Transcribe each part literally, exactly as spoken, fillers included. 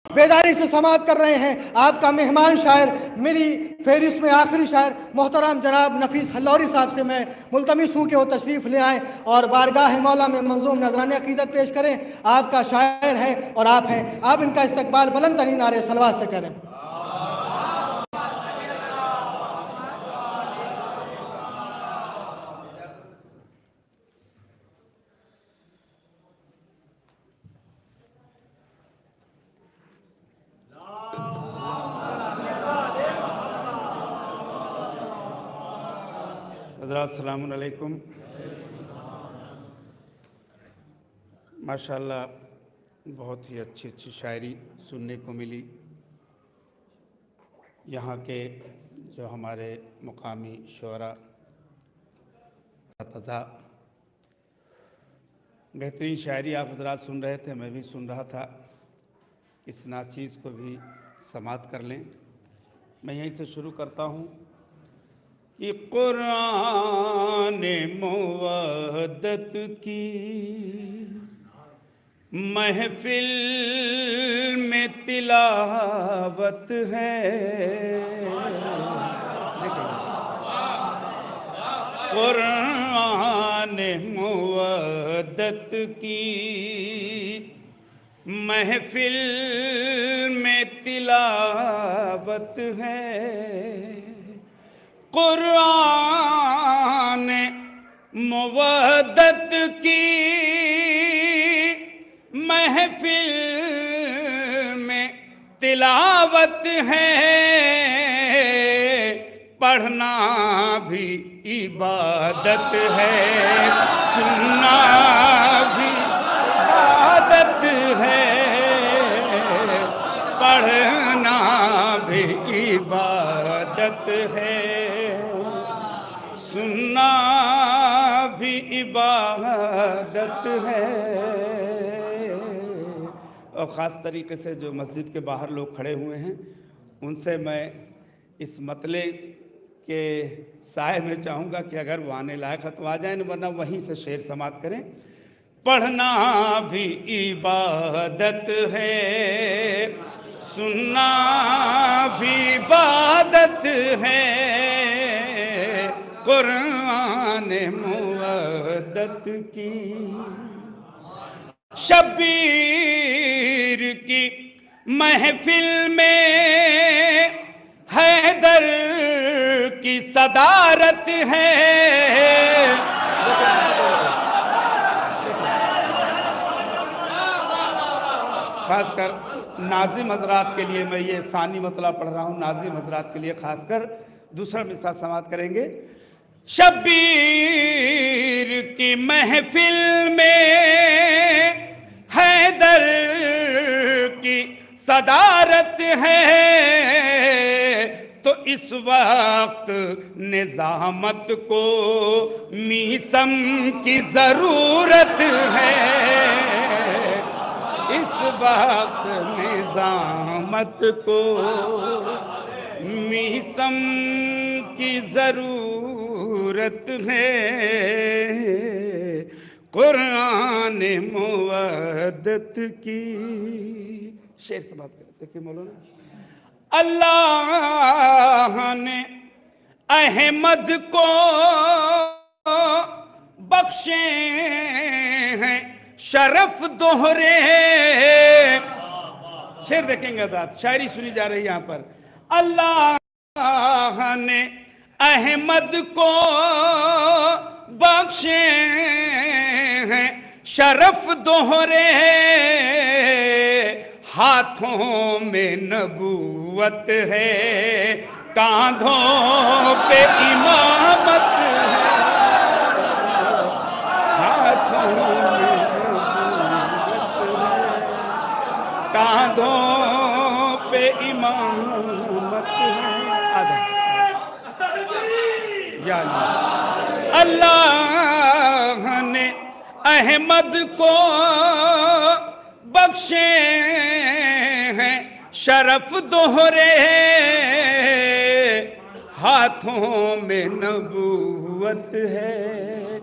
بیداری سے سماعت کر رہے ہیں آپ کا مہمان شاعر، میری فہرست میں آخری شاعر محترم جناب نفیس ہلوری صاحب سے میں ملتمس ہوں کہ وہ تشریف لے آئیں اور بارگاہ مولا میں منظوم نذرانِ عقیدت پیش کریں۔ آپ کا شاعر ہے اور آپ ہیں، آپ ان کا استقبال بلند ترین نعرے صلوات سے کریں۔ حضرات السلام علیکم۔ ماشاءاللہ بہت ہی اچھی اچھی شاعری سننے کو ملی۔ یہاں کے جو ہمارے مقامی شعراء اساتذہ، بہترین شاعری آپ حضرات سن رہے تھے، میں بھی سن رہا تھا۔ اس ناچیز کو بھی سماعت کر لیں۔ میں یہیں سے شروع کرتا ہوں کہ قرآن موحدت کی محفل میں تلاوت ہے، قرآن موحدت کی محفل میں تلاوت ہے، قرآن موحدت کی محفل میں تلاوت ہے، پڑھنا بھی عبادت ہے، سننا بھی عبادت ہے، پڑھنا بھی عبادت ہے، سننا بھی عبادت ہے۔ اور خاص طریقے سے جو مسجد کے باہر لوگ کھڑے ہوئے ہیں ان سے میں اس مطلع کے سائے میں چاہوں گا کہ اگر وہ آنے لائق ہے تو آ جائیں، ورنہ وہیں سے شعر سماعت کریں۔ پڑھنا بھی عبادت ہے، سننا بھی عبادت ہے، قرآن موحدت کی شبیر کی محفل میں حیدر کی صدارت ہے، خاص کر ناظم حضرات کے لیے میں یہ ثانی مطلع پڑھ رہا ہوں، ناظم حضرات کے لیے خاص کر دوسرا مصرع سماعت کریں گے۔ شبیر کی محفل میں حیدر کی صدارت ہے، تو اس وقت نظامت کو میثم کی ضرورت ہے، اس وقت نظامت کو میثم کی ضرورت ہے، قرآن موحدت کی شعر سماعت کرتے کہ مولانا۔ اللہ نے احمد کو بخشے ہیں شرف دوہرے، شعر دیکھیں گے حضرات، شاعری سنی جا رہی ہے یہاں پر۔ اللہ نے احمد کو بخشے ہیں شرف دوہرے، ہاتھوں میں نبوت ہے، کاندھوں پہ امامت ہے، ہاتھوں میں کاندھوں پہ امامت ہے۔ یا اللہ، اللہ نے احمد کو بخشے ہیں شرف دوہرے، ہاتھوں میں نبوت ہے،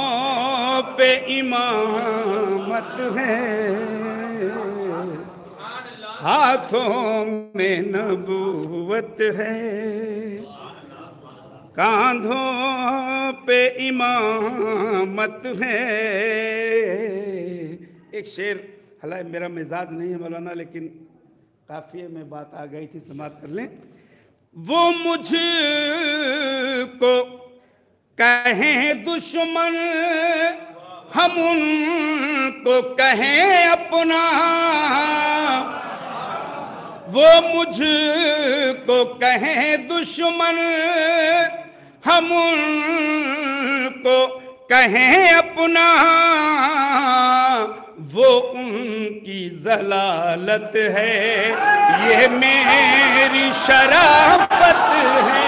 کاندھوں پہ امامت ہے۔ ہاتھوں میں نبوت ہے، کاندھوں پہ امامت ہے۔ ایک شعر، حالانکہ میرا مزاج نہیں ہے مولانا، لیکن قافیے میں بات آ گئی تھی، سماعت کر لیں۔ وہ مجھ کو کہیں دشمن، ہم ان کو کہیں اپنا، وہ مجھ کو کہیں دشمن، ہم ان کو کہیں اپنا، وہ ان کی ضلالت ہے، یہ میری شرافت ہے،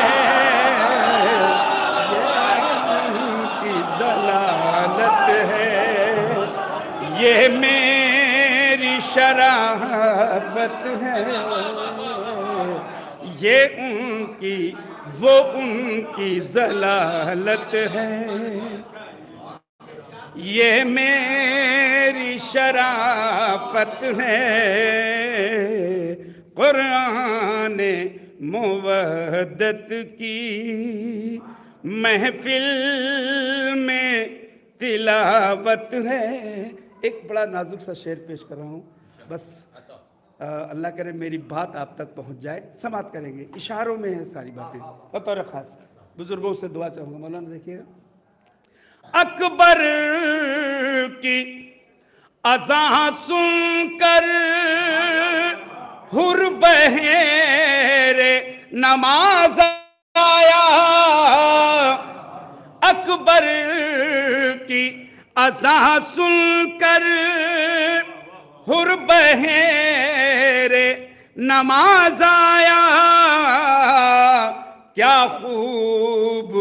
یہ میری شرافت ہے، یہ ان کی وہ ان کی ضلالت ہے، یہ میری شرافت ہے۔ قرآن مودت کی محفل میں تلاوت ہے۔ ایک بڑا نازک سا شعر پیش کر رہا ہوں، بس اللہ کرے میری بات آپ تک پہنچ جائے، سماعت کریں گے، اشاروں میں ہیں ساری باتیں، بطور خاص بزرگوں سے دعا چاہوں گا۔ مولانا دیکھیے گا، اکبر کی اذاں سن کر حر بہر نماز آیا، اکبر کی اذاں سن کر حر بہر نماز آیا، کیا خوب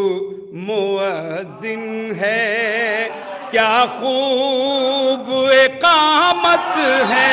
مؤذن ہے، کیا خوب اقامت ہے،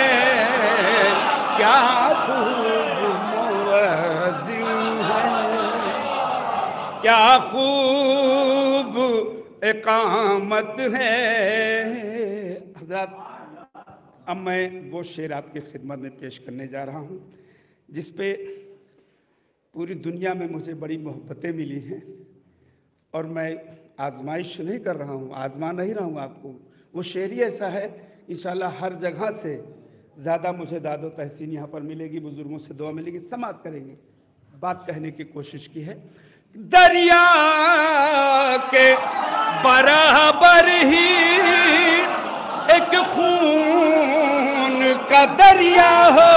کیا خوب مؤذن ہے، کیا خوب اقامت ہے۔ حضرات، اب میں وہ شعر آپ کی خدمت میں پیش کرنے جا رہا ہوں جس پہ پوری دنیا میں مجھے بڑی محبتیں ملی ہیں، اور میں آزمائش نہیں کر رہا ہوں، آزما نہیں رہا ہوں آپ کو۔ وہ شعر ہی ایسا ہے، انشاءاللہ ہر جگہ سے زیادہ مجھے داد و تحسین یہاں پر ملے گی، بزرگوں سے دعا ملے گی، سماعت کریں گے۔ بات کہنے کی کوشش کی ہے، دریا کے برابر ہی ایک خون کا دریا ہو،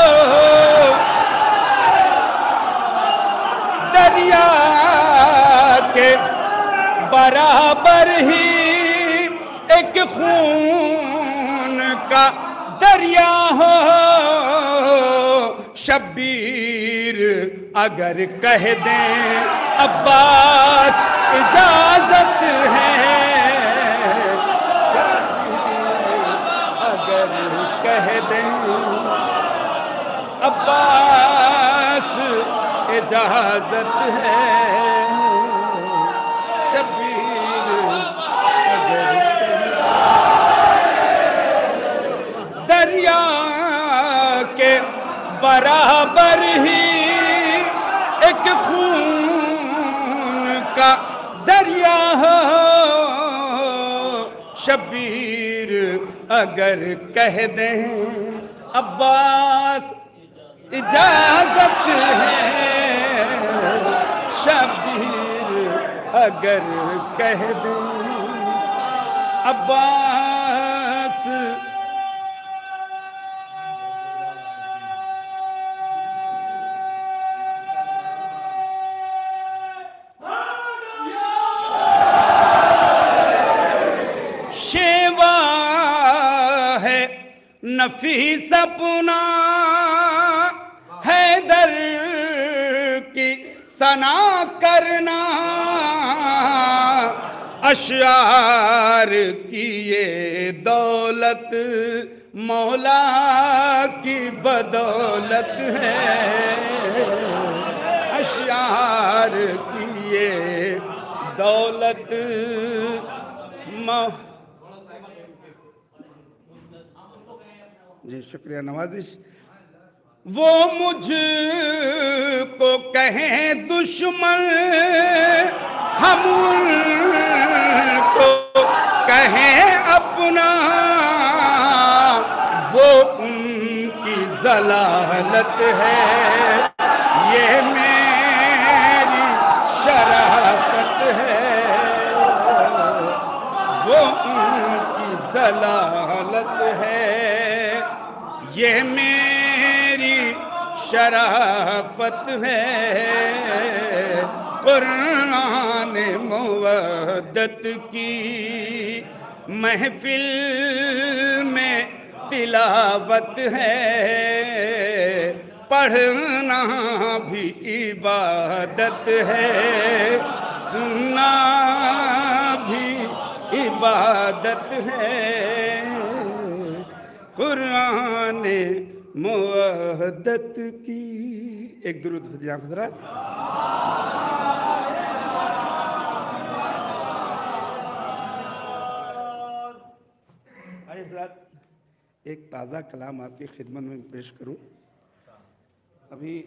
دریا کے برابر ہی ایک خون کا دریا ہو، شبیر اگر کہہ دیں عباس اجازت ہے، اگر کہہ دیں عباس اجازت ہے، شبیر اگر دریا کے برابر ہی ایک خون کا دریا ہو، شبیر اگر کہہ دیں عباس اجازت ہے، شبیر اگر کہہ دیں عباس نفیس اپنا حیدر کی ثنا کرنا، اشعار کی یہ دولت مولا کی بدولت ہے، اشعار کی یہ دولت مولا۔ جی شکریہ نوازش۔ وہ مجھ کو کہیں دشمن ہم ان کو کہیں اپنا، وہ ان کی ضلالت ہے، یہ میری شرافت ہے، وہ ان کی ضلالت ہے، یہ میری شرافت ہے۔ قرآن مودت کی محفل میں تلاوت ہے، پڑھنا بھی عبادت ہے، سننا بھی عبادت ہے، قرآن مودت کی۔ ایک درود بھیجیے آپ حضرات۔ آئیے حضرات، ایک تازہ کلام آپ کی خدمت میں پیش کروں۔ ابھی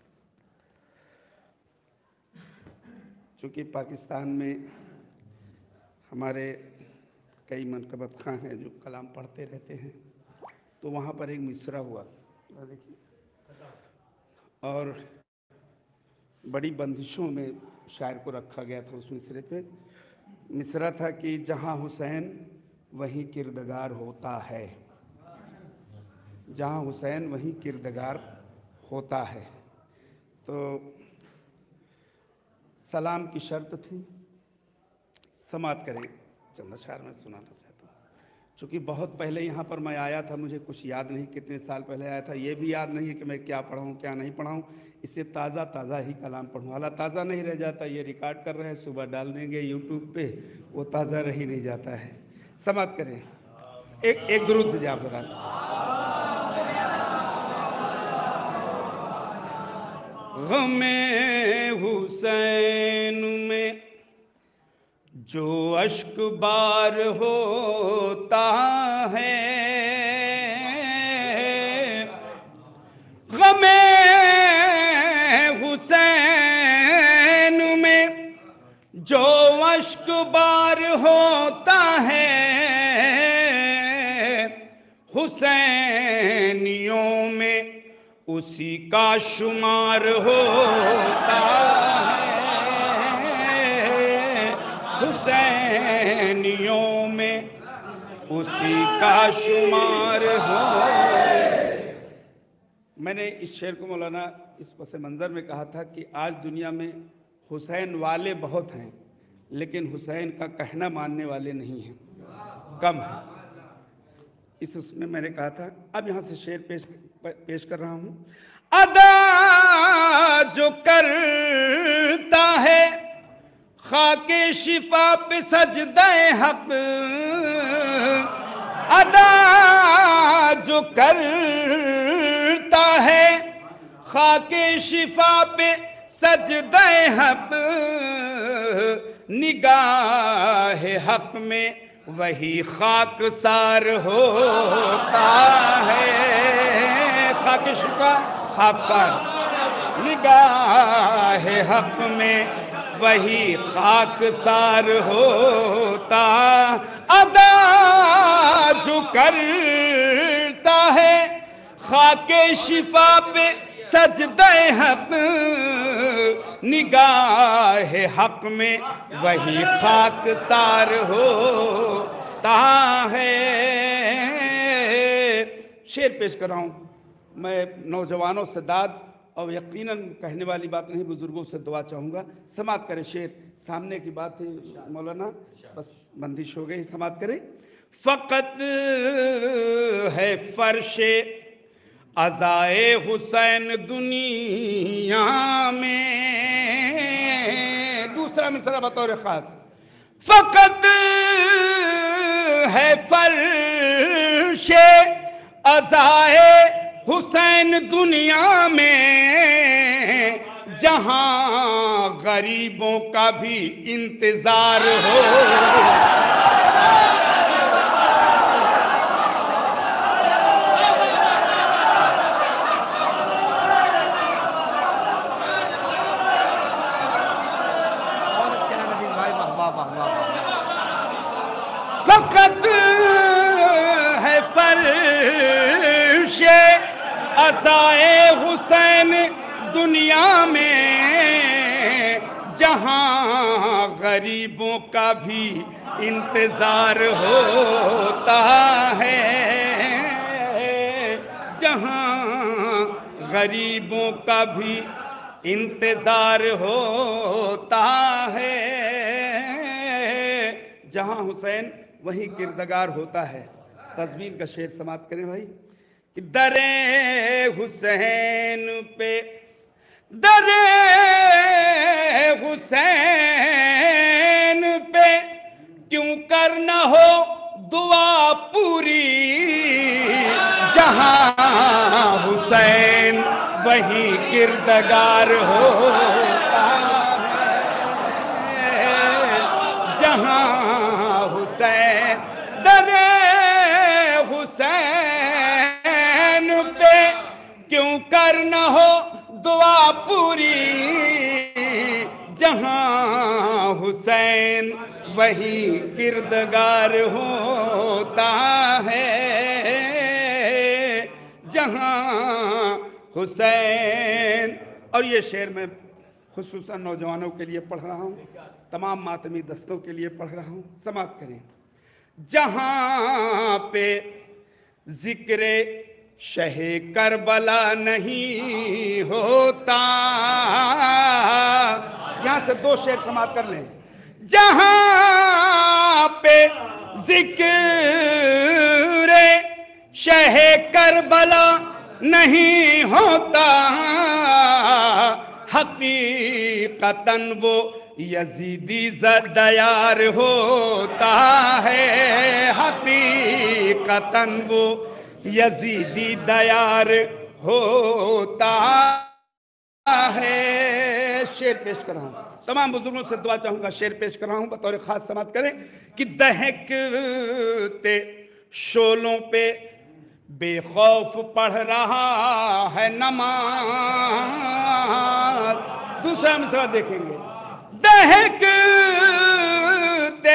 چونکہ پاکستان میں ہمارے کئی منقبت خواں ہیں جو کلام پڑھتے رہتے ہیں، تو وہاں پر ایک مصرع ہوا، دیکھیے، اور بڑی بندشوں میں شاعر کو رکھا گیا تھا۔ اس مصرے پہ مصرع تھا کہ جہاں حسین وہیں کردگار ہوتا ہے، جہاں حسین وہیں کردگار ہوتا ہے۔ تو سلام کی شرط تھی، سماعت کریں، چند اشعار میں سنانا چاہتا ہوں۔ چونکہ بہت پہلے یہاں پر میں آیا تھا، مجھے کچھ یاد نہیں کتنے سال پہلے آیا تھا، یہ بھی یاد نہیں ہے کہ میں کیا پڑھاؤں کیا نہیں پڑھاؤں، اسے تازہ تازہ ہی کلام پڑھوں، حالانکہ تازہ نہیں رہ جاتا، یہ ریکارڈ کر رہے ہیں، صبح ڈال دیں گے یوٹیوب پہ، وہ تازہ رہ ہی نہیں جاتا ہے۔ سماعت کریں، ایک ایک درود بھیجیے آپ ذرا۔ غم حسین میں جو اشک بار ہوتا ہے، غم حسین میں جو اشک بار ہوتا ہے، حسینیوں میں اسی کا شمار ہوتا ہے، حسینیوں میں اسی کا شمار ہو۔ میں نے اس شعر کو مولانا اس پس منظر میں کہا تھا کہ آج دنیا میں حسین والے بہت ہیں، لیکن حسین کا کہنا ماننے والے نہیں ہیں، کم ہیں۔ اس اس میں میں نے کہا تھا، اب یہاں سے شعر پیش پیش کر رہا ہوں۔ ادا جو کرتا ہے خاک شفا پہ سجدہ حق، ادا جو کرتا ہے خاک شفا پہ سجدہ حق، نگاہ حق میں وہی خاک سار ہوتا ہے، خاک شفا خاک سار، نگاہ حق میں وہی خاک سار ہوتا، ادا جو کرتا ہے خاک شفا پہ سجدہ حق، نگاہ حق میں وہی خاک سار ہوتا ہے۔ شعر پیش کر رہا ہوں، میں نوجوانوں سے داد اور یقیناً کہنے والی بات نہیں، بزرگوں سے دعا چاہوں گا۔ سماعت کریں، شعر سامنے کی بات ہے مولانا، بس بندش ہو گئی، سماعت کریں۔ فقط ہے فرش عزائے حسین دنیا میں، دوسرا مصرع بطور خاص، فقط ہے فرش عزائے حسین دنیا میں، جہاں غریبوں کا بھی انتظار ہو، रज़ाए हुसैन दुनिया में जहां गरीबों का भी इंतजार होता है, जहां गरीबों का भी इंतजार होता है, जहां हुसैन वहीं किरदगार होता है। तस्वीर का शेर समाप्त करें भाई कि दरे हुसैन पे, दरे हुसैन पे क्यों कर न हो दुआ पूरी, जहां हुसैन वही किरदगार होता है, जहां हुसैन, दरे हुसैन पे क्यों कर न हो दुआ पूरी, जहां हुसैन वही किरदगार होता है, जहां हुसैन। और ये शेर मैं खुसूसन नौजवानों के लिए पढ़ रहा हूँ, तमाम मातमी दस्तों के लिए पढ़ रहा हूँ। समाप्त करें। जहां पे जिक्रे शहे करबला नहीं होता, यहां से दो शेर समाप्त कर लें। जहां पे जिक्रे शहे करबला नहीं होता, हकीकतन वो यजीदी ज़दयार होता है, हकीकतन वो यजीदी दयार होता है। शेर पेश कर रहा हूं, तमाम बुजुर्गों से दुआ चाहूंगा, शेर पेश कर रहा हूं, बतौर खास समाप्त करें कि दहकते शोलों पे बेखौफ पढ़ रहा है नमाज। दूसरा मिसरा देखेंगे, दहकते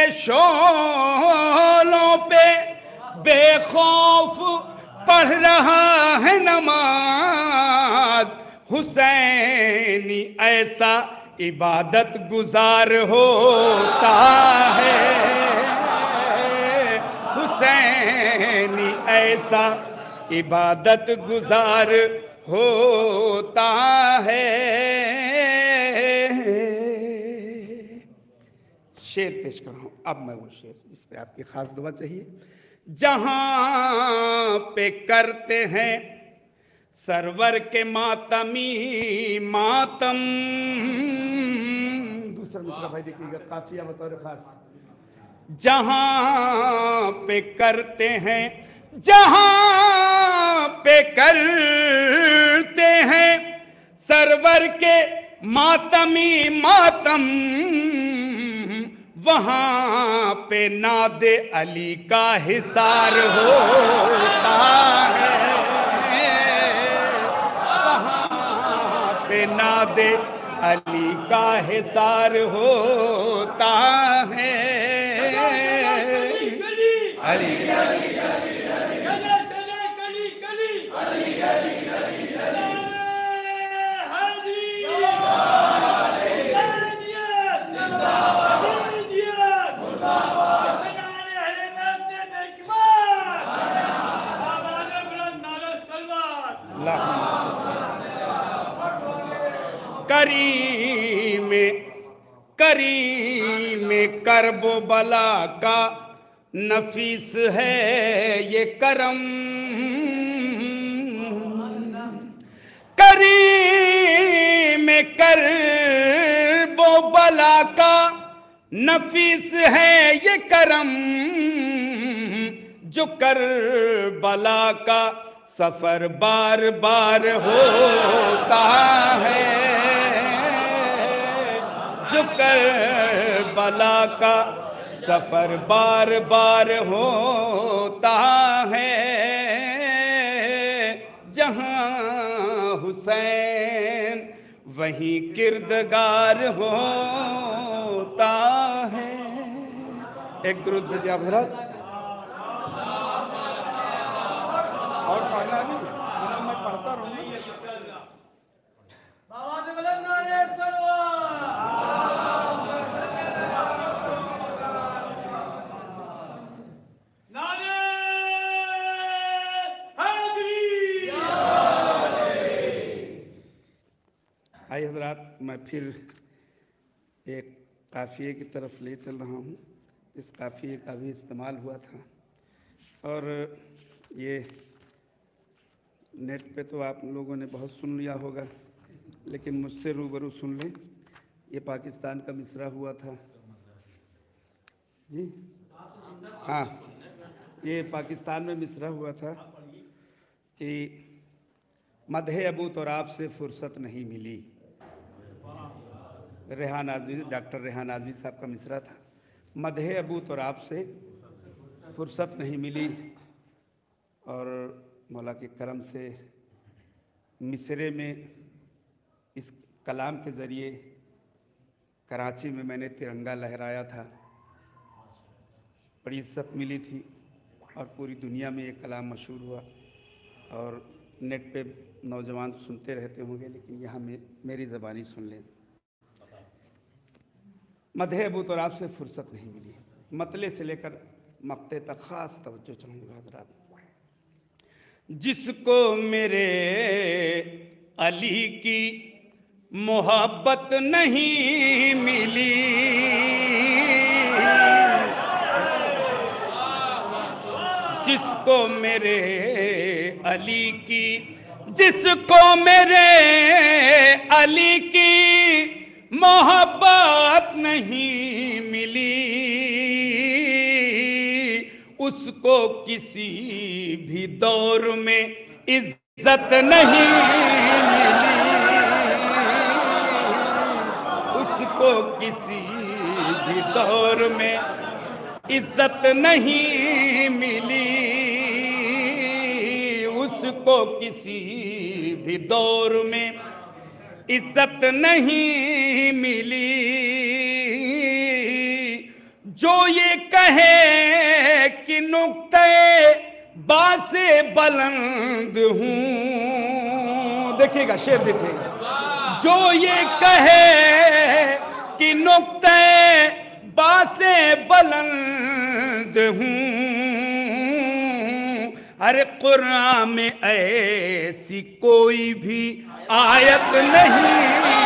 शोलों पे बेखौफ पढ़ रहा है नमाज, हुसैनी ऐसा इबादत गुजार होता है, हुसैनी ऐसा इबादत गुजार होता है। शेर पेश कर रहा हूं अब मैं, वो शेर जिस पे आपकी खास दुआ चाहिए। जहां पे करते हैं सरवर के मातमी मातम, दूसरा मिसरा भाई देखिएगा, काफिया बतौर खास। जहां पे करते हैं, जहां पे करते हैं सरवर के मातमी मातम, वहां पे नादे अली का हिसार होता है, वहां पे नादे अली का हिसार होता है। अली करीम करीम करबो बला का नफीस है ये करम, करीम करबो बला का नफीस है ये करम, जो करबला का सफर बार बार होता है, जो करबला का सफर बार बार होता है, जहां हुसैन वहीं किरदगार होता है। एक दुरूद भेजिए हज़रत। और पढ़ना नहीं, मैं पढ़ता आइए हजरात, मैं फिर एक काफ़िए की तरफ ले चल रहा हूँ। इस काफ़िए का भी इस्तेमाल हुआ था और ये नेट पे तो आप लोगों ने बहुत सुन लिया होगा, लेकिन मुझसे रूबरू सुन लें। ये पाकिस्तान का मिसरा हुआ था जी, हाँ, ये पाकिस्तान में मिसरा हुआ था कि मदहे अबू तुराब से फुर्सत नहीं मिली। रेहान आज़मी, डॉक्टर रेहान आज़मी साहब का मिसरा था। मदहे अबू तुराब से फुर्सत नहीं मिली और मौला के करम से मिसरे में इस कलाम के ज़रिए कराची में मैंने तिरंगा लहराया था। बड़ी इज्जत मिली थी और पूरी दुनिया में ये कलाम मशहूर हुआ। और नेट पे नौजवान सुनते रहते होंगे, लेकिन यहाँ में मेरी ज़बानी सुन लें। मदहे अबू तुराब से फुर्सत नहीं मिली। मतले से लेकर मक्ते तक ख़ास तवज्जो चाहूँगा हज़रात। जिसको मेरे अली की मोहब्बत नहीं मिली, जिसको मेरे अली की जिसको मेरे अली की मोहब्बत नहीं मिली, उसको किसी भी दौर में इज्जत नहीं मिली, उसको किसी भी दौर में इज्जत नहीं मिली, उसको किसी भी दौर में इज्जत नहीं मिली। जो ये कहे कि नुक्ते बासे बुलंद हूँ, देखिएगा शेर देखिएगा। जो ये कहे कि नुक्ते बासे बुलंद हूँ, अरे कुरान में ऐसी कोई भी आयत नहीं,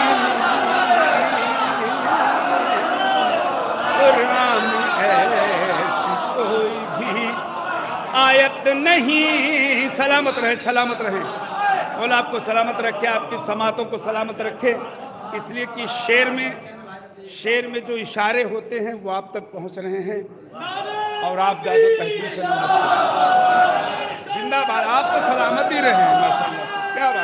कुरान में ऐसी कोई भी आयत नहीं। सलामत रहे, सलामत रहे, मौला आपको सलामत रखे, आपकी समातों को सलामत रखे। इसलिए कि शेर में शेर में जो इशारे होते हैं वो आप तक पहुंच रहे हैं और आप ज़्यादा तहसीन से नमाज़। जिंदाबाद, आप तो सलामत ही रहे हैं माशाअल्लाह, क्या बात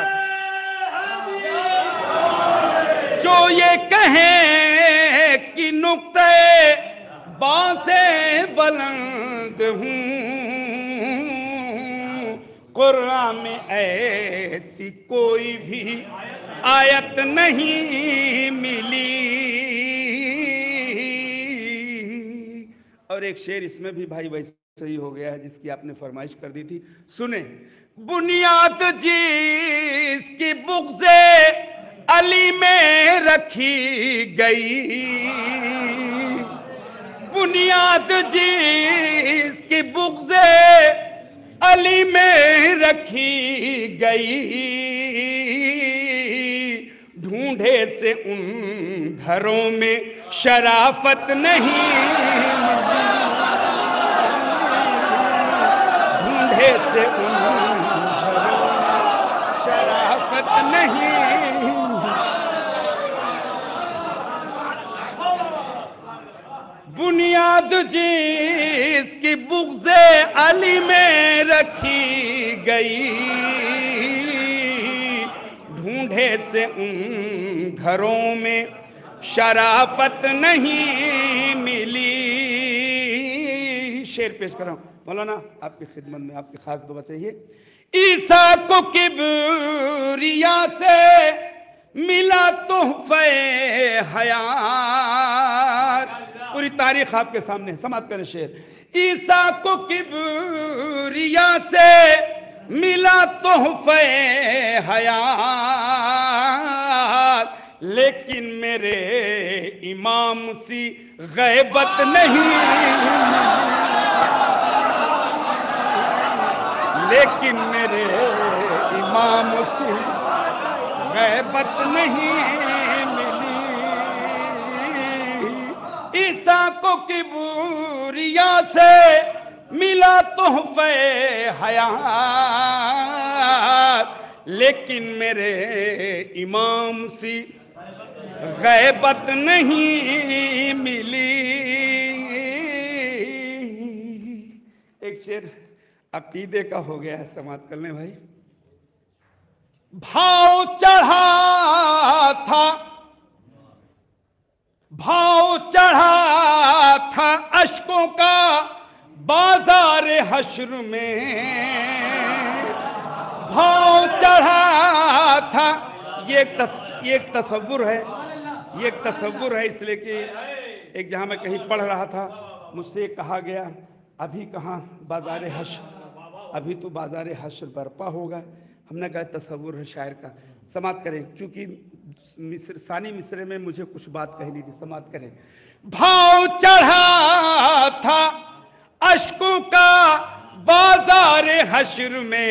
है। जो ये कहें कि नुक्ते बासे बुलंद हूँ, कुरान में ऐसी कोई भी आयत नहीं मिली। और एक शेर इसमें भी भाई वैसे ही हो गया है जिसकी आपने फरमाइश कर दी थी, सुने। बुनियाद जिसकी बुग़्ज़े अली में रखी गई, बुनियाद जिसकी बुग़्ज़े अली में रखी गई, ढूंढे से उन घरों में शराफत नहीं मिली, ढूंढे से उन घरों में शराफत नहीं। बुनियाद जिसकी बुग़्ज़े अली में रखी गई, ढूंढे से उन घरों में शराफत नहीं मिली। शेर पेश कर रहा हूं मौलाना, आपकी खिदमत में आपकी खास दुआ चाहिए। ईसा को किबरिया से मिला तोहफ़े हयात, पूरी तारीख आपके सामने समाप्त करें शेर। ईसा को किबरिया से ملا تحفے حیات، لیکن میرے امام سی غیبت نہیں، لیکن میرے امام سی غیبت نہیں ملی۔ عیسیٰ کو کبریا سے ملا تحفے حیات، لیکن میرے امام سی غیبت نہیں ملی۔ ایک شعر عقیدے کا ہو گیا ہے، سماعت کر لیں بھائی۔ بھاؤ چڑھا تھا، بھاؤ چڑھا تھا اشکوں کا بازار حشر میں، بھاؤ چڑھا تھا۔ یہ ایک یہ ایک تصور ہے، یہ ایک تصور ہے، اس لیے کہ ایک جہاں میں کہیں پڑھ رہا تھا، مجھ سے کہا گیا ابھی کہاں بازار حشر، ابھی تو بازار حشر برپا ہوگا۔ ہم نے کہا تصور ہے شاعر کا۔ سماعت کریں، چونکہ مصر ثانی مصرے میں مجھے کچھ بات کہنی تھی، سماعت کریں۔ بھاؤ چڑھا تھا اشکوں کا بازار حشر میں،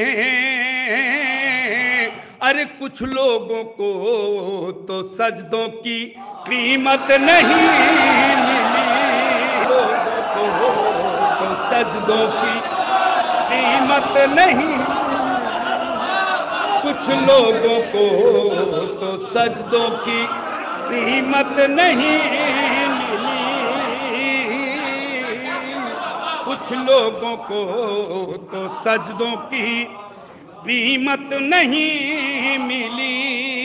ارے کچھ لوگوں کو تو سجدوں کی قیمت نہیں ملی، لوگوں کو تو سجدوں کی قیمت نہیں، کچھ لوگوں کو تو سجدوں کی قیمت نہیں ملی، کچھ لوگوں کو تو سجدوں کی قیمت نہیں ملی۔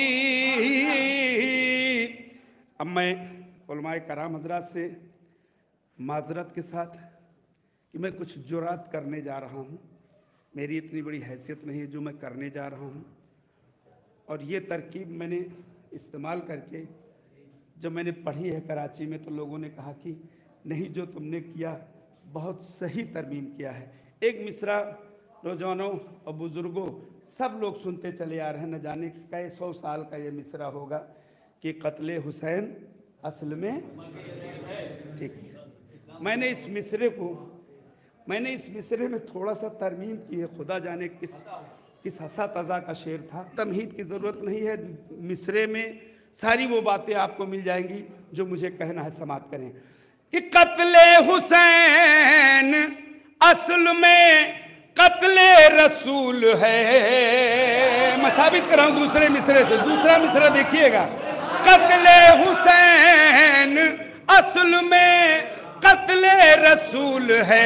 اب میں علماء کرام حضرات سے معذرت کے ساتھ کہ میں کچھ جرات کرنے جا رہا ہوں، میری اتنی بڑی حیثیت نہیں ہے جو میں کرنے جا رہا ہوں، اور یہ ترکیب میں نے استعمال کر کے جب میں نے پڑھی ہے کراچی میں تو لوگوں نے کہا کہ نہیں جو تم نے کیا بہت صحیح ترمیم کیا ہے۔ ایک مصرع نوجوانوں اور بزرگوں سب لوگ سنتے چلے آ رہے ہیں، نہ جانے کئی سو سال کا یہ مصرع ہوگا کہ قتل حسین اصل میں ٹھیک۔ میں نے اس مصرے کو میں نے اس مصرے میں تھوڑا سا ترمیم کی ہے، خدا جانے کس کس حسا تزا کا شعر تھا، تمہید کی ضرورت نہیں ہے، مصرے میں ساری وہ باتیں آپ کو مل جائیں گی جو مجھے کہنا ہے۔ سماعت کریں کہ قتل حسین اصل میں قتل رسول ہے، میں ثابت کر رہا ہوں دوسرے مصرے سے، دوسرا مصرع دیکھیے گا۔ قتل حسین اصل میں قتل رسول ہے،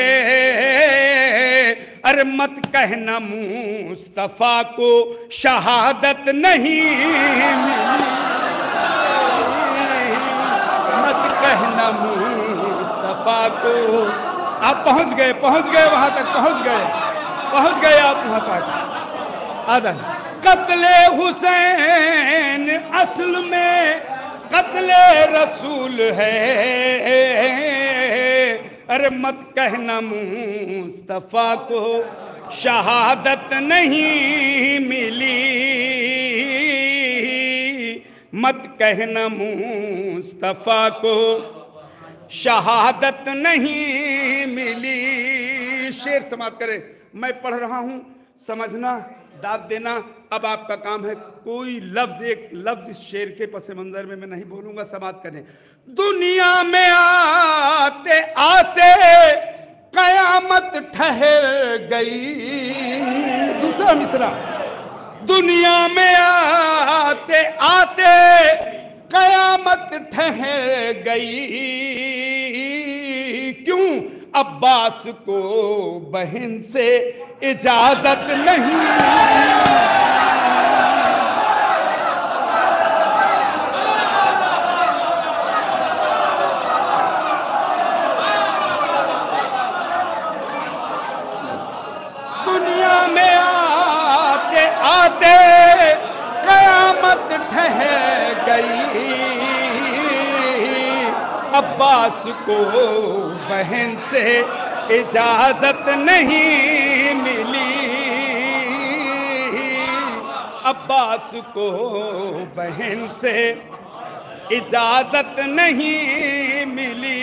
ارے مت کہنا مصطفیٰ کو شہادت نہیں ملی، مت کہنا مصطفیٰ کو۔ آپ پہنچ گئے پہنچ گئے وہاں تک پہنچ گئے پہنچ گئے آپ وہاں تک آدھا۔ قتل حسین اصل میں قتل رسول ہے، ارے مت کہنا مصطفیٰ کو شہادت نہیں ملی، مت کہنا مصطفیٰ کو شہادت نہیں ملی۔ شعر سماعت کرے، میں پڑھ رہا ہوں، سمجھنا، داد دینا اب آپ کا کام ہے۔ کوئی لفظ ایک لفظ اس شعر کے پس منظر میں میں نہیں بولوں گا، سماعت کریں۔ دنیا میں آتے آتے قیامت ٹھہر گئی، دوسرا مصرع۔ دنیا میں آتے آتے قیامت ٹھہر گئی، کیوں عباس کو بہن سے اجازت نہیں، دنیا میں آتے آتے قیامت ٹھہر گئی، عباس کو بہن سے اجازت نہیں ملی، عباس کو بہن سے اجازت نہیں ملی.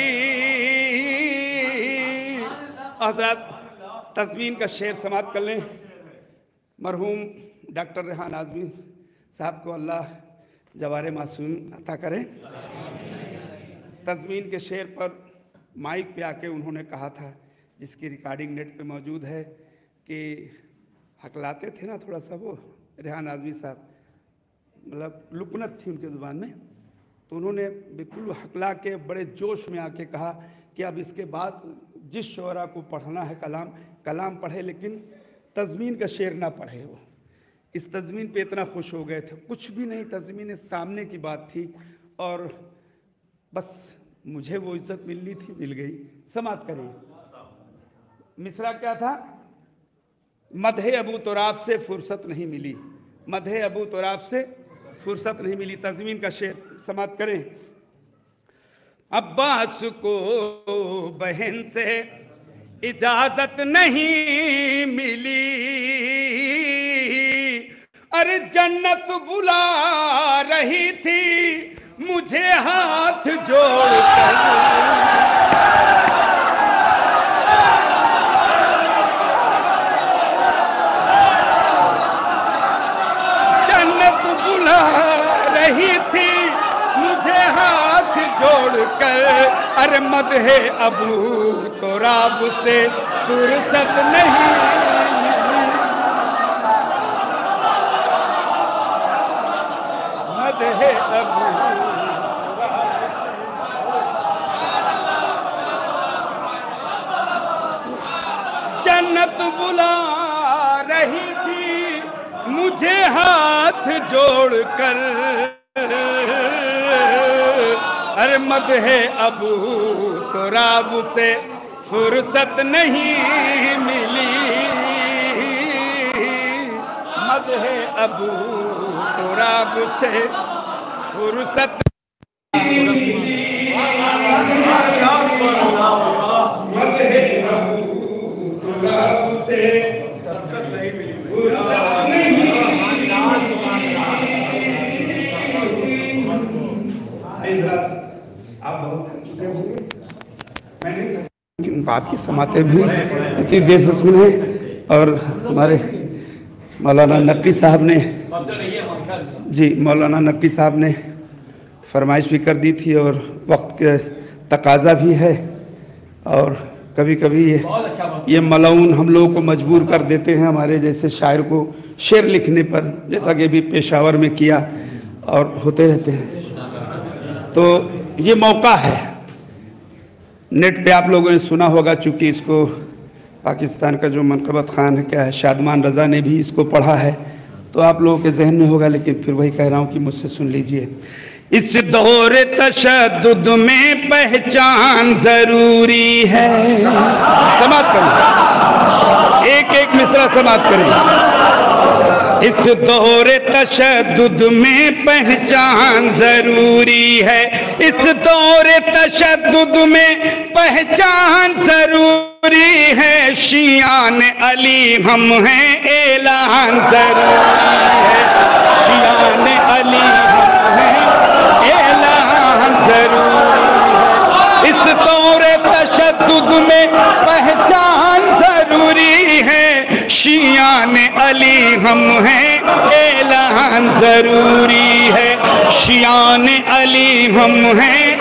حضرات تزمین کا شعر سماعت کر لیں. مرحوم ڈاکٹر ریحان اعظمی صاحب کو اللہ جوار معصوم عطا کریں. تزمین کے شعر پر مائک پہ آ کے انہوں نے کہا تھا، جس کی ریکارڈنگ نیٹ پہ موجود ہے، کہ ہکلاتے تھے نا تھوڑا سا وہ ریحان اعظمی صاحب، مطلب لکنت تھی ان کے زبان میں، تو انہوں نے بالکل ہکلا کے بڑے جوش میں آ کے کہا کہ اب اس کے بعد جس شعرا کو پڑھنا ہے کلام کلام پڑھے، لیکن تزمین کا شعر نہ پڑھے. وہ اس تزمین پہ اتنا خوش ہو گئے تھے. کچھ بھی نہیں، تزمین سامنے کی بات تھی، اور بس مجھے وہ عزت ملنی تھی، مل گئی. سماعت کریں. مصرع کیا تھا؟ مدح ابو تراب سے فرصت نہیں ملی، مدح ابو تراب سے فرصت نہیں ملی. تزمین کا شعر سماعت کریں. عباس کو بہن سے اجازت نہیں ملی، ارے جنت بلا رہی تھی مجھے ہاتھ جوڑ کر. جنت بلا رہی تھی مجھے ہاتھ جوڑ کر، ارے مدح ابو تراب سے فرصت نہیں ملی. مدح ابو جنت بلا رہی تھی مجھے ہاتھ جوڑ کر، ارے مدح ابو تراب سے فرصت نہیں ملی. مدح ابو تراب سے فرصت نہیں ملی. آپ بہت تھک چکے ہوں گے، میں نے لیکن آپ کی سماعتیں بھی اتنی دیر سے سنیں، اور ہمارے مولانا نقوی صاحب نے جی مولانا نقوی صاحب نے فرمائش بھی کر دی تھی، اور وقت کے تقاضا بھی ہے، اور کبھی کبھی یہ یہ ملعون ہم لوگوں کو مجبور کر دیتے ہیں ہمارے جیسے شاعر کو شعر لکھنے پر، جیسا کہ بھی پشاور میں کیا اور ہوتے رہتے ہیں. تو یہ موقع ہے. نیٹ پہ آپ لوگوں نے سنا ہوگا، چونکہ اس کو پاکستان کا جو منقبت خان ہے کیا ہے شادمان رضا نے بھی اس کو پڑھا ہے، تو آپ لوگوں کے ذہن میں ہوگا، لیکن پھر وہی کہہ رہا ہوں کہ مجھ سے سن لیجئے. اس دور تشدد میں پہچان ضروری ہے. سماعت کریں، ایک ایک مصرع سماعت کریں. اس دور تشدد میں پہچان ضروری ہے، اس دور تشدد میں پہچان ضروری ہے، شیعان علی ہم ہیں اعلان ضروری ہے، شیعان علی ہم ہیں اعلان ضروری ہے. اس دور تشدد میں پہچان ضروری ہے، شیعان علی ہم ہیں اعلان ضروری ہے، شیعان علی ہم ہیں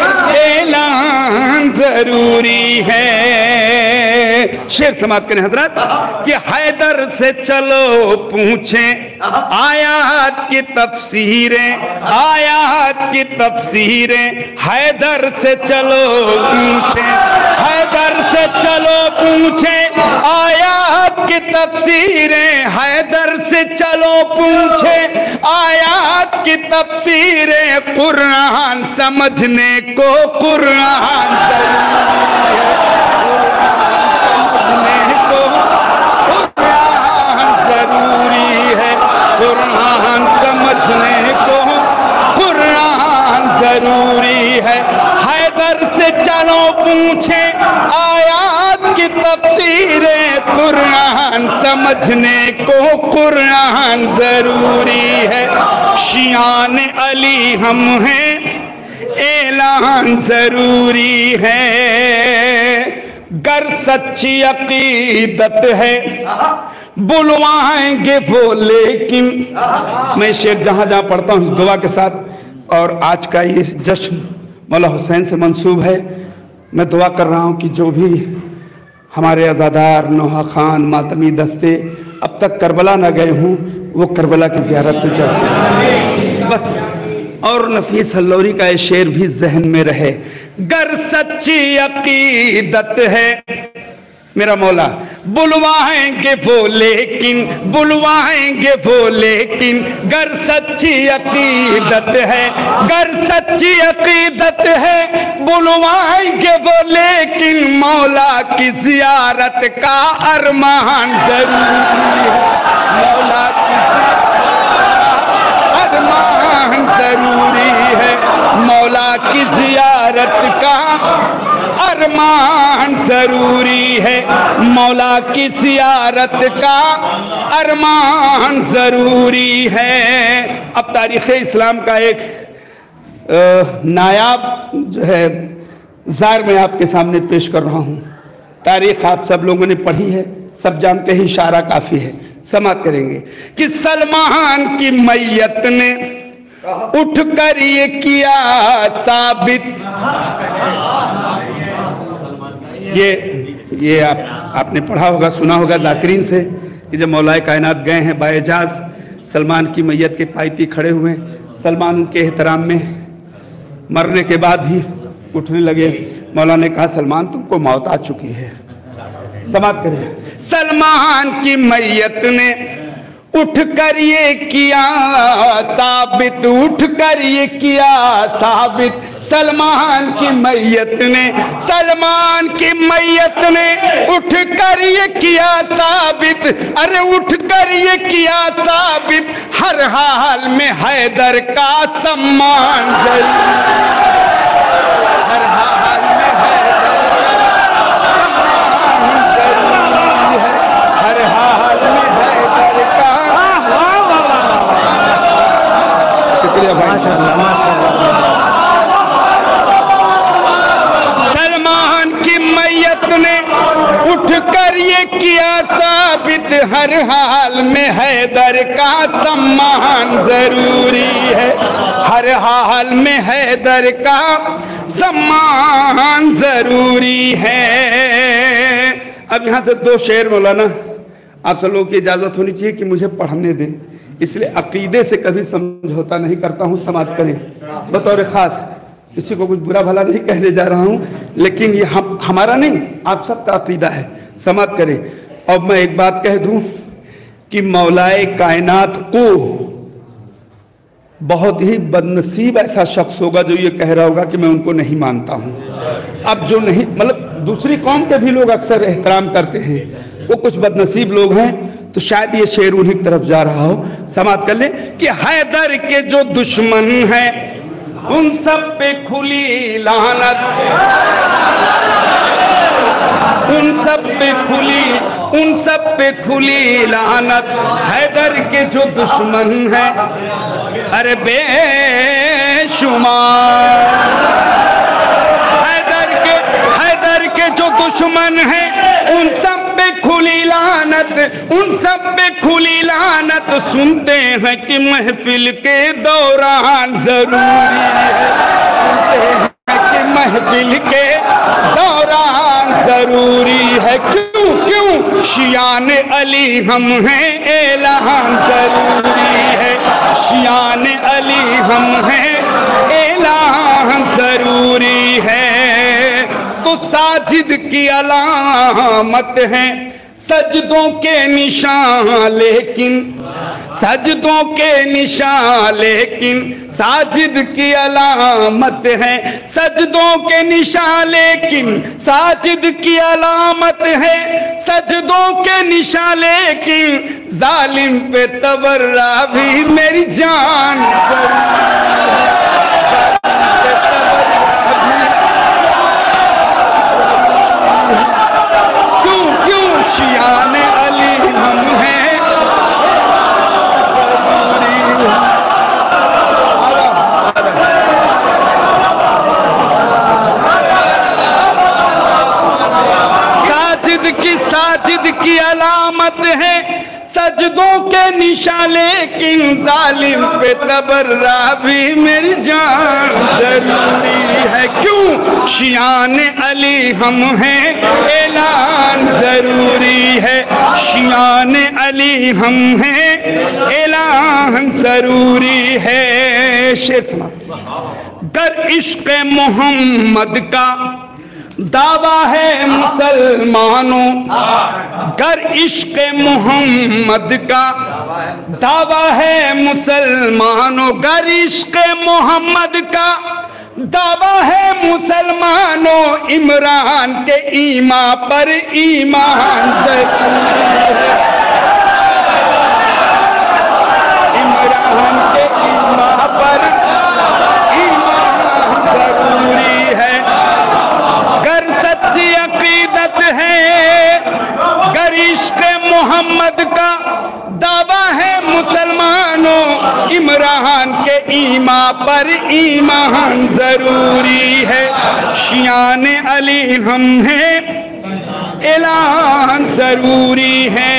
اعلان ضروری ہے. شعر سماعت کریں حضرات. کہ حیدر سے چلو پوچھیں آیات کی تفسیریں، آیات کی تفسیریں، حیدر سے چلو پوچھیں، حیدر سے چلو پوچھیں آیات کی تفسیریں، حیدر سے چلو پوچھیں آیات کی تفسیریں، قرآن سمجھنے کو قرآن ضروری ہے، سمجھنے کو قرآن ضروری ہے، قرآن سمجھنے کو قرآن ضروری ہے، حیدر سے چلو پوچھیں آیات کی تفسیریں، قرآن سمجھنے کو قرآن ضروری ہے، شیعان علی ہم ہیں اعلان ضروری ہے، گر سچی عقیدت ہے بلوائیں گے وہ لیکن. میں شعر جہاں جہاں پڑھتا ہوں دعا کے ساتھ، اور آج کا یہ جشن مولا حسین سے منسوب ہے، میں دعا کر رہا ہوں کہ جو بھی ہمارے عزادار نوحہ خان ماتمی دستے اب تک کربلا نہ گئے ہوں وہ کربلا کی زیارت پہ چل سکیں بس. اور نفیس ہلوری کا یہ شعر بھی ذہن میں رہے، گر سچی عقیدت ہے میرا مولا بلوائیں گے وہ لیکن، بلوائیں گے وہ لیکن، گر سچی عقیدت ہے، گر سچی عقیدت ہے بلوائیں گے وہ لیکن، مولا کی زیارت کا ارمان ضروری ہے، مولا کی ارمان ضروری ہے، مولا کی زیارت کا ارمان ضروری ہے، مولا کی زیارت کا ارمان ضروری ہے. اب تاریخ اسلام کا ایک نایاب جو ہے زار میں آپ کے سامنے پیش کر رہا ہوں. تاریخ آپ سب لوگوں نے پڑھی ہے، سب جانتے ہیں، اشارہ کافی ہے، سماعت کریں گے کہ سلمان کی میت نے اٹھ کر یہ کیا ثابت. یہ یہ آپ آپ نے پڑھا ہوگا، سنا ہوگا ذاکرین سے کہ جب مولائے کائنات گئے ہیں باعجاز، سلمان کی میت کے پائتی کھڑے ہوئے، سلمان ان کے احترام میں مرنے کے بعد بھی اٹھنے لگے. مولا نے کہا سلمان تم کو موت آ چکی ہے. سماعت کریں. سلمان کی میت نے اٹھ کر یہ کیا ثابت، اٹھ کر یہ کیا ثابت، سلمان کی میت نے، سلمان کی میت نے اٹھ کر یہ کیا ثابت، ارے اٹھ کر یہ کیا ثابت، ہر حال میں حیدر کا سمان ضروری، ہر حال میں حیدر کا سمان ضروری ہے، ہر حال میں حیدر کا. شکریہ بھائی. سلمان کی میت نے اٹھ کر یہ کیا ثابت، ہر حال میں حیدر کا سمان ضروری ہے، ہر حال میں حیدر کا سمان ضروری ہے. اب یہاں سے دو شعر مولانا آپ سب لوگوں کی اجازت ہونی چاہیے کہ مجھے پڑھنے دیں، اس لیے عقیدے سے کبھی سمجھوتا نہیں کرتا ہوں. سماعت کریں. بطور خاص کسی کو کچھ برا بھلا نہیں کہنے جا رہا ہوں، لیکن یہ ہم ہمارا نہیں آپ سب کا عقیدہ ہے. سماعت کریں. اور میں ایک بات کہہ دوں کہ مولائے کائنات کو بہت ہی بدنصیب ایسا شخص ہوگا جو یہ کہہ رہا ہوگا کہ میں ان کو نہیں مانتا ہوں. اب جو نہیں مطلب دوسری قوم کے بھی لوگ اکثر احترام کرتے ہیں، وہ کچھ بدنصیب لوگ ہیں، تو شاید یہ شعر انہی کی طرف جا رہا ہو. سماعت کر لیں کہ حیدر کے جو دشمن ہیں ان سب پہ کھلی لعنت، ان سب پہ کھلی ان سب پہ کھلی لعنت، حیدر کے جو دشمن ہیں ارے بے شمار، حیدر کے حیدر کے جو دشمن ہیں ان سب پہ کھلی لعنت، ان سب پہ کھلی لعنت. سنتے ہیں کہ محفل کے دوران ضروری ہے، سنتے ہیں کہ محفل کے دوران ضروری ہے. کیوں کیوں شیعان علی ہم ہیں اعلان ضروری ہے، شیعان علی ہم ہیں اعلان ضروری ہے. تو ساجد کی علامت ہے سجدوں کے نشان، لیکن سجدوں کے نشان لیکن ساجد کی علامت ہے، سجدوں کے نشان لیکن ساجد کی علامت ہے، سجدوں کے نشان لیکن ظالم پہ تبرہ بھی میری جان ضروری ہے. ہمیشہ لیکن ظالم پہ تبرہ بھی میری جان ضروری ہے. کیوں شیعان علی ہم ہیں اعلان ضروری ہے. شیعان علی ہم ہیں اعلان ضروری ہے. شعر سنا. گر عشق محمد کا دعویٰ ہے مسلمانوں، گر عشق محمد کا دعویٰ ہے مسلمانوں، گر عشق محمد کا دعویٰ ہے مسلمانوں، عمران کے ایمان پر ایمان ضروری ہے. عمران کے ایمان پر ایمان ضروری ہے. گر سچی عقیدت ہے، گر عشق محمد کا دعویٰ ہے مسلمانوں، عمران کے ایمان پر ایمان ضروری ہے. شیعان علی ہم ہیں اعلان ضروری ہے.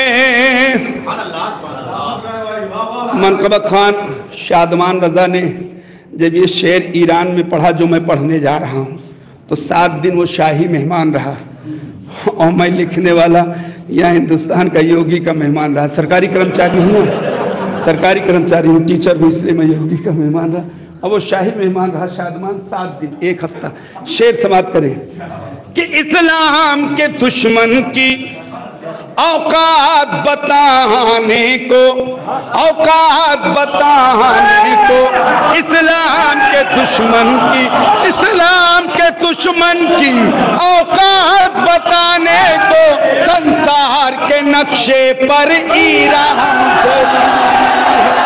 منقبت خان شادمان رضا نے جب یہ شعر ایران میں پڑھا جو میں پڑھنے جا رہا ہوں تو سات دن وہ شاہی مہمان رہا، اور میں لکھنے والا یا ہندوستان کا یوگی کا مہمان رہا. سرکاری کرمچاری ہوں نا، سرکاری کرمچاری ہوں، ٹیچر ہوں، اس لیے میں یوگی کا مہمان رہا، اور وہ شاہی مہمان رہا شادمان سات دن ایک ہفتہ. شعر سماعت کریں کہ اسلام کے دشمن کی اوقات بتانے کو، اوقات بتانے کو، اسلام کے دشمن کی، اسلام کے دشمن کی اوقات بتانے کو، سنسار کے نقشے پر ایران ضروری ہے.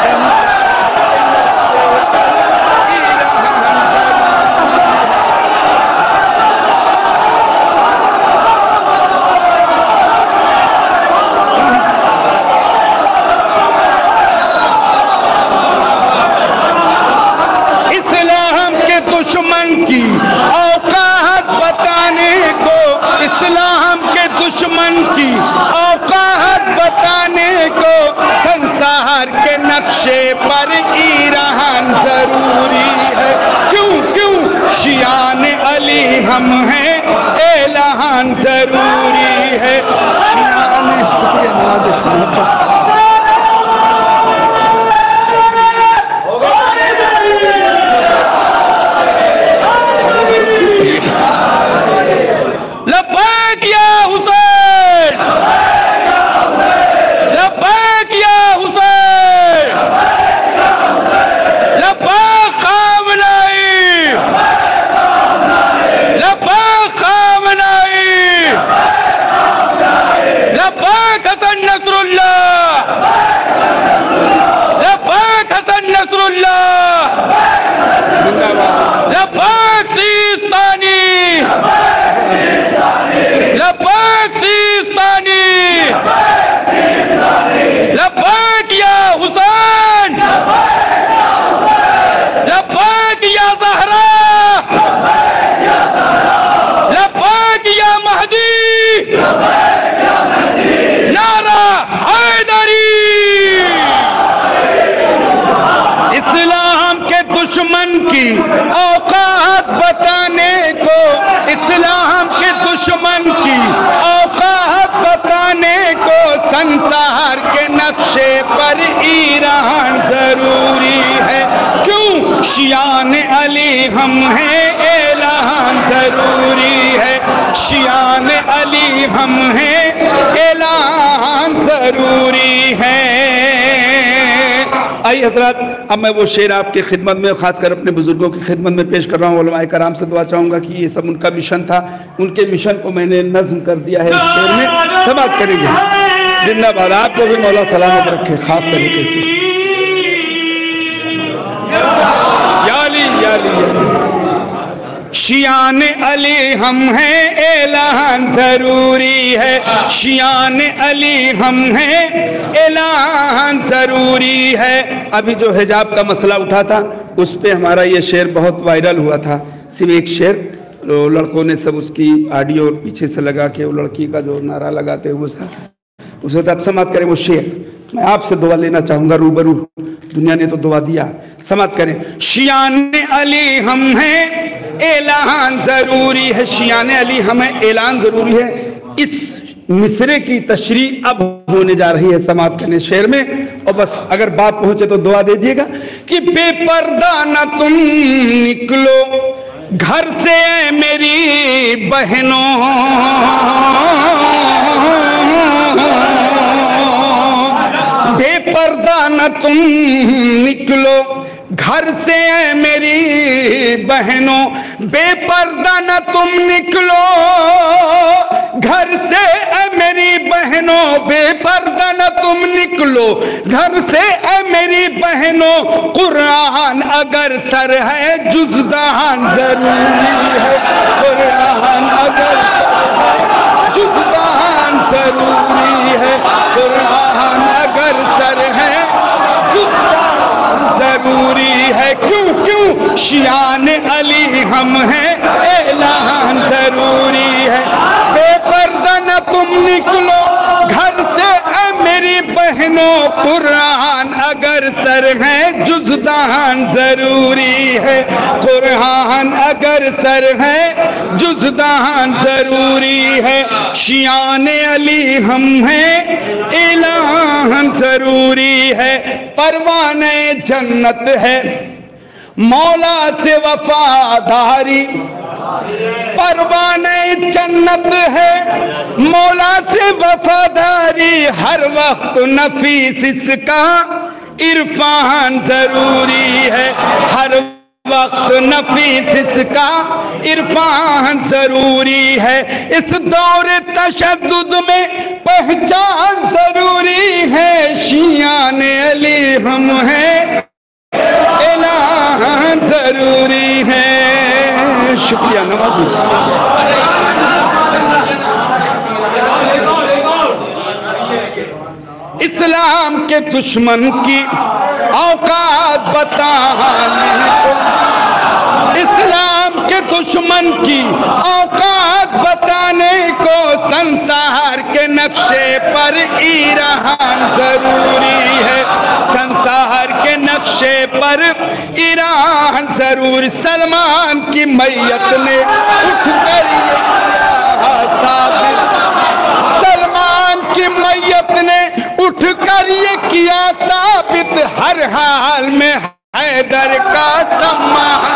دشمن کی اوقات بتانے کو، اسلام کے دشمن کی اوقات بتانے کو، سنسار کے نقشے پر ایران ضروری ہے. کیوں کیوں شیعان علی ہم ہیں اعلان ضروری ہے. شیعان شکریہ لبیک یا حسین، لبیک یا حسین، لبیک خامنئی، لبیک خامنئی، لبیک حسن نصر اللہ، لبیک حسن نصر اللہ، لبیک سیستانی، لبیک سیستانی، لبیک یا حسین، لبیک یا زہرا، لبیک یا مہدی، نعرہ حیدری. اسلام کے دشمن کی اوقات بتانے کو، اسلام کے دشمن کی اوقات بتانے کو، سنسار کے نقشے پر ایران ضروری ہے. کیوں شیعان علی ہم ہیں اعلان ضروری ہے. شیعان علی ہم ہیں اعلان ضروری ہے. آئیے حضرات، اب میں وہ شعر آپ کی خدمت میں، خاص کر اپنے بزرگوں کی خدمت میں پیش کر رہا ہوں. علماء کرام سے دعا چاہوں گا کہ یہ سب ان کا مشن تھا، ان کے مشن کو میں نے نظم کر دیا ہے اس شعر میں. سماعت کریں گے. زندہ باد. آپ کو بھی مولا سلامت رکھے خاص طریقے سے. یا علی یا علی یا علی. شیعان علی ہم ہیں اعلان ضروری ہے. شیعان علی ہم ہیں اعلان ضروری ہے. ابھی جو حجاب کا مسئلہ اٹھا تھا اس پہ ہمارا یہ شعر بہت وائرل ہوا تھا. صرف ایک شعر لڑکوں نے سب اس کی آڈیو پیچھے سے لگا کے وہ لڑکی کا جو نعرہ لگاتے ہوئے سا اسے تب سماعت کریں وہ شعر. میں آپ سے دعا لینا چاہوں گا روبرو، دنیا نے تو دعا دیا، سماعت کریں۔ شیان علی ہم ہیں اعلان ضروری ہے، شیان علی ہم ہیں اعلان ضروری ہے۔ اس مصرے کی تشریح اب ہونے جا رہی ہے، سماعت کرنے شعر میں، اور بس اگر بات پہنچے تو دعا دیجئے گا کہ بے پردہ نہ تم نکلو گھر سے اے میری بہنوں، بے پردہ نہ تم نکلو گھر سے اے میری بہنوں، بے پردہ نہ تم نکلو گھر سے اے میری بہنوں، بے پردہ نہ تم نکلو گھر سے اے میری بہنوں، قرآن اگر سر ہے جزدان ضروری ہے، قرآن اگر جزدان ضروری ہے، قرآن اگر سر ہے جزدان ضروری ہے، کیوں کیوں شیان علی ہم ہیں اعلان ضروری ہے، بے پردہ نہ تم نکلو گھر سے اے میری بہنوں، قرآن اگر سر ہے جزدان ضروری ہے، قرآن اگر سر ہے جزدان ضروری ہے، شیان علی ہم ہیں اعلان ضروری ہے، پروانہ جنت ہے مولا سے وفاداری، پروانہ جنت ہے مولا سے وفاداری، ہر وقت نفیس اس کا عرفان ضروری ہے، ہر وقت نفیس اس کا عرفان ضروری ہے، اس دور تشدد میں پہچان ضروری ہے، شیان علی ہم ہیں اعلان ضروری ہے۔ شکریہ نوازی۔ اسلام کے دشمن کی اوقات بتانے کو، اسلام کے دشمن کی اوقات بتانے کو، سنسار کے نقشے پر ایران ضروری ہے، سنسار کے نقشے پر ایران ضرور، سلمان کی میت نے اٹھ کر یہ کیا ثابت، سلمان کی میت نے اٹھ کر یہ کیا ثابت، ہر حال میں حیدر کا سمان